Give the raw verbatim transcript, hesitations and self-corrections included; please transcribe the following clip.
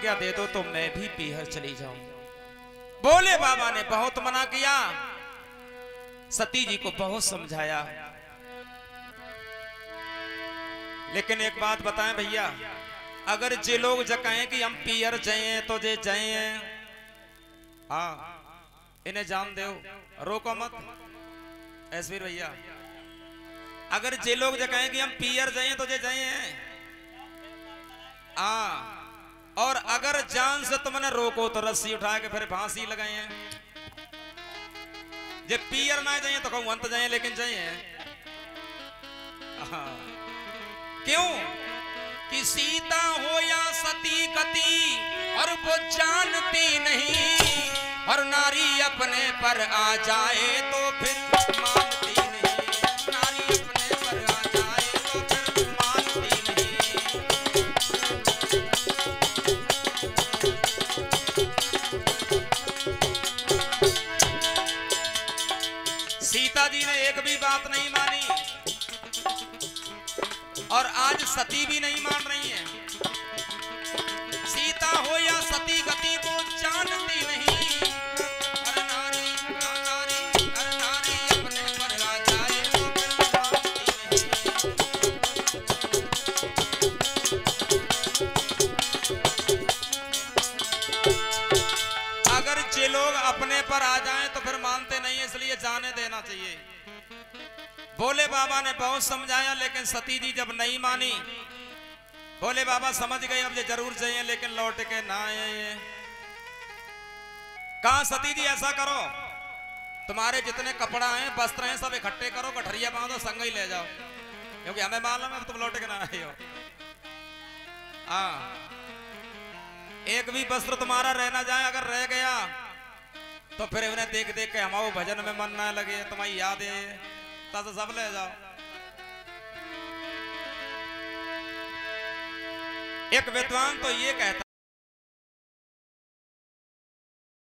आज्ञा दे दो तो मैं भी पीहर चली जाऊं। बोले बाबा ने बहुत मना किया, सती जी को बहुत समझाया। लेकिन एक बात बताएं भैया, अगर जे लोग जकाएं कि हम पीहर जाए तो जे जाए, हाँ इन्हें जान दो, रोको मत ऐश्वर भैया। अगर जे लोग जकाएं कि हम पीहर जाए तो जे जाए, हाँ, और अगर जान से तुमने रोको तो रस्सी उठा के फिर फांसी लगाए हैं। जे पीहर ना जाए तो कहूं अंत जाए, लेकिन जाए, हाँ। क्यों कि सीता हो या सती गति और वो जानती नहीं, और नारी अपने पर आ जाए तो फिर मानती नहीं, नारी अपने पर आ जाए तो फिर मानती नहीं। सीता जी ने एक भी बात नहीं मानी, और आज सती भी नहीं मान रही है। सीता हो या सती गति को जानती नहीं, हर नारी हर नारी हर नारी अपने पर आ जाए तो फिर मानती नहीं। अगर जे लोग अपने पर आ जाएं तो फिर मानते नहीं, इसलिए जाने देना चाहिए। बोले बाबा ने बहुत समझाया, लेकिन सती जी जब नहीं मानी, बोले बाबा समझ गए अब ये जरूर चाहिए, लेकिन लौट के ना आए। कहा सती जी ऐसा करो, तुम्हारे जितने कपड़ा हैं वस्त्र हैं सब इकट्ठे करो, गठरिया बांधो, संग ही ले जाओ, क्योंकि हमें मालूम है तुम लौट के ना आए हो। हाँ, एक भी वस्त्र तुम्हारा रह ना जाए, अगर रह गया तो फिर उन्हें देख देख के हमारे भजन में मन ना लगे, तुम्हारी याद है तो सब ले जाओ। एक विद्वान तो ये कहता